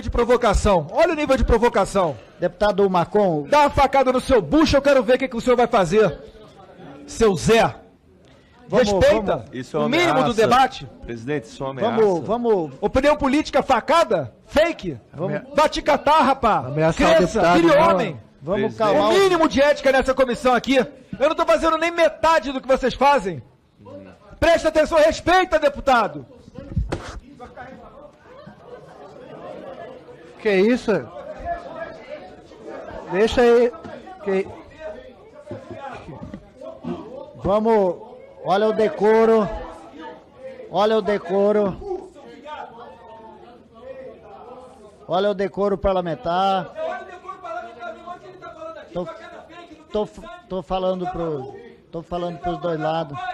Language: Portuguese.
nível de provocação. Olha o nível de provocação. Deputado Marcon. Dá uma facada no seu bucho, eu quero ver o que o senhor vai fazer. Seu Zé. Respeita Isso é uma o mínimo ameaça. do debate. Presidente, isso é uma ameaça. Vamos. Opinião política, facada, fake. Vai te catar, rapá. Ameaçar o Cresça, deputado, vire não, homem. Vamos O calmar mínimo de ética nessa comissão aqui. Eu não tô fazendo nem metade do que vocês fazem. Presta atenção, respeita, deputado. Que isso? Deixa aí. Vamos. Olha o decoro. Olha o decoro. Olha o decoro parlamentar. Tô falando pros dois lados.